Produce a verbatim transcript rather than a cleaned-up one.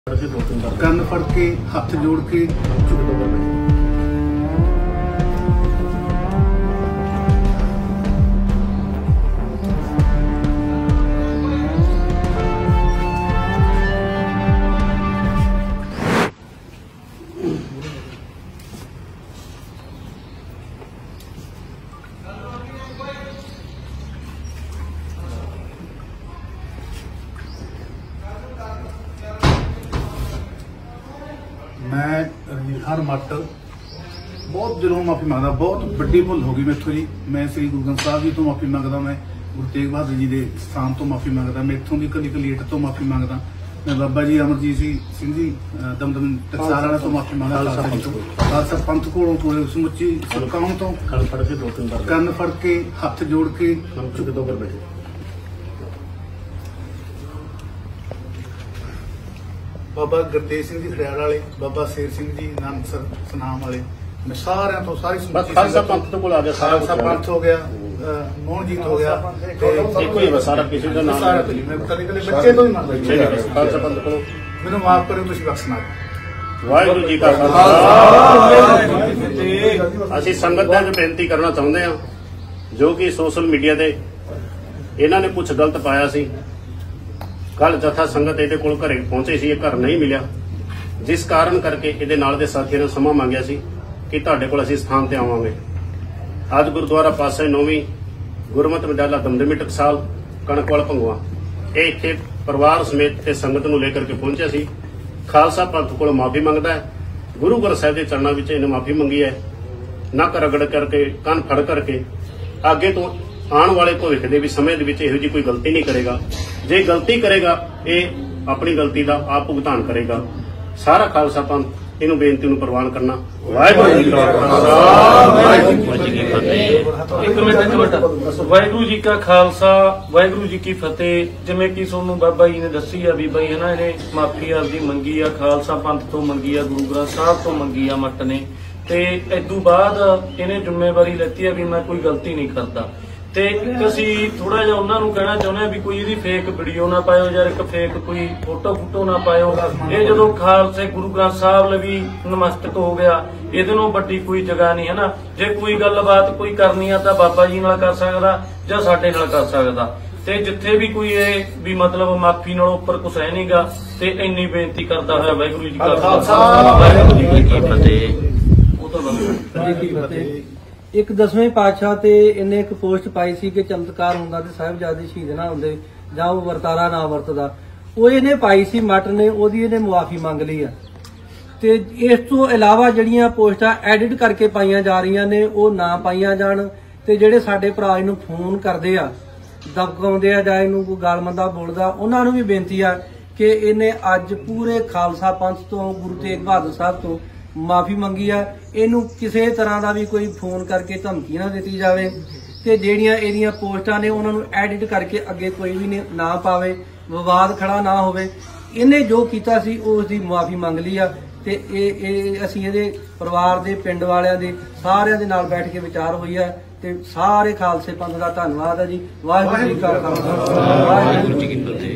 ਕੰਨ ਫੜ ਕੇ ਹੱਥ ਜੋੜ ਕੇ मैं रंजीत खान मट बहुत दिलों माफ़ी मंगदा। बहुत वड्डी भुल हो गई मेथों जी। मैं श्री गुरु ग्रंथ साहब जी तो माफ़ी मंगदा, मैं गुरु तेग बहादुर जी के स्थान तो माफ़ी मंगदा, मैं इत्थों की कली कलीट तो माफ़ी मंगदा, मैं बाबा जी अमरजीत सिंह जी दमदम टकसाल वाले तो माफ़ी मंगदा, खालसा पंथ कोलों पूरे समुची कौम तो कंन फड़ के हथ जोड़ के बाबा गुरतेज सिंह जी खड़ियाल वाले, बाबा शेर सिंह जी नानकसर सनाम वाले, मैं सारे तो सारी खालसा पंथ तो कोल आ गया, खालसा पंथ हो गया, मोहनजीत हो गया, एको ही सारा किसी का नाम सारा मैं कली कली बच्चे तो ही मानदा जी। खालसा पंथ को मैनू माफ करो, तुसीं बख्शना। वाहिगुरू जी का खालसा। ਅਸੀਂ ਸੰਗਤ ਦੇ ਵਿੱਚ ਬੇਨਤੀ ਕਰਨਾ ਚਾਹੁੰਦੇ ਹਾਂ ਜੋ ਕਿ ਸੋਸ਼ਲ ਮੀਡੀਆ ਤੇ ਇਹਨਾਂ ਨੇ ਕੁਝ ਗਲਤ ਪਾਇਆ ਸੀ। कल जथा संगत ये घरे पहुंचे सी, घर नहीं मिलिया, जिस कारण करके ये नाल दे साथियों ने समा मांगया सी कि तुहाडे कोल असीं स्थान ते आवांगे। अज गुरुद्वारा पासे नौवीं गुरमत विद्यालय दमदमी टकसाल कणकवाल भंगवा ये इत्थे परिवार समेत ते संगत नूं लेकर के पहुंचा सी। खालसा पंथ कोल माफी मंगदा है, गुरु ग्रंथ साहिब दे चरणों विच इहने माफी मंगी है। नक रगड़ करके कंन फड़ करके अगे तो आने वाले भविख के भी समय इहो जी कोई गलती नहीं करेगा। जे गलती करेगा ये अपनी गलती का आप भुगतान करेगा। सारा खालसा पंथ इनू बेनती नूं प्रवान करना। वाहिगुरू जी का खालसा, वाहिगुरू जी का खालसा, वाहिगुरू जी की फतेह। जिवें कि सोनू बाबा जी ने दसी है भी बई है ना, इन्हें माफी आपकी मंगी आ, खालसा पंथ तो मंगी आ, गुरु ग्रंथ साहब तो मंगी आ मट ने, ते इदों बाद इन्हें जिम्मेवारी लेती है भी मैं कोई गलती नहीं करता। ਤੇ ਅਸੀਂ ਥੋੜਾ ਜਿਹਾ ਉਹਨਾਂ ਨੂੰ ਕਹਿਣਾ ਚਾਹੁੰਦੇ ਆ ਵੀ ਕੋਈ ਇਹਦੀ ਫੇਕ ਵੀਡੀਓ ਨਾ ਪਾਇਓ ਜਾਂ ਇੱਕ ਫੇਕ ਕੋਈ ਫੋਟੋ ਫੋਟੋ ਨਾ ਪਾਇਓ। ਇਹ ਜਦੋਂ ਖਾਲਸੇ ਗੁਰੂ ਗ੍ਰੰਥ ਸਾਹਿਬ ਲਈ ਨਮਸਤਕ ਹੋ ਗਿਆ, ਇਹਦੇ ਨਾਲੋਂ ਵੱਡੀ ਕੋਈ ਜਗ੍ਹਾ ਨਹੀਂ ਹੈ ਨਾ। ਜੇ ਕੋਈ ਗੱਲਬਾਤ ਕੋਈ ਕਰਨੀ ਆ ਤਾਂ ਬਾਬਾ ਜੀ ਨਾਲ ਕਰ ਸਕਦਾ ਜਾਂ ਸਾਡੇ ਨਾਲ ਕਰ ਸਕਦਾ। ਤੇ ਜਿੱਥੇ ਵੀ ਕੋਈ ਇਹ ਵੀ ਮਤਲਬ ਮਾਫੀ ਨਾਲੋਂ ਉੱਪਰ ਕੁਛ ਹੈ ਨਹੀਂਗਾ। ਤੇ ਇੰਨੀ ਬੇਨਤੀ ਕਰਦਾ ਹੋਇਆ ਵਾਹਿਗੁਰੂ ਜੀ ਕਾ ਖਾਲਸਾ, ਵਾਹਿਗੁਰੂ ਜੀ ਕੀ ਫਤਿਹ। ਉਹ ਤਾਂ एक दसवें पातशाह ते इन्हें एक पोस्ट पाई सी कि चमत्कार हुंदा ते साहिबजादे शहीद ना हुंदे जां ओह वरतारा ना वरतदा। ओह इन्हें पाई सी मट ने, ओहदी इन्हें मुआफी मंग ली है। ते इस तो इलावा जिहड़ियां पोस्टां एडिट करके पाईयां जा रहीआं ने ओह ना पाईयां जाण। ते जिहड़े साडे भरा इहनूं फोन करदे आ, दबकाउंदे आ जां इहनूं कोई गाल-मंदा बोलदा, उहनां नूं भी बेनती आ कि इन्हें अज पूरे खालसा पंथ तो गुरु तेग बहादुर साहब तो माफी मंगी है। इनू किसी तरह का भी कोई फोन करके धमकी ना दी जाए ते जेड़ियां एदियां पोस्टां ने उन्हां नूं एडिट करके अगे कोई भी ना पावे, विवाद खड़ा ना होवे। इन्हें जो कीता सी उसदी माफी मंग ली आ ते असीं इहदे परिवार दे पिंड वालियां दे सारियां दे नाल बैठ के विचार होई है ते सारे खालसे पंथ दा धन्नवाद है जी। वाहिगुरू जी का खालसा, वाहिगुरू जी की फतेह।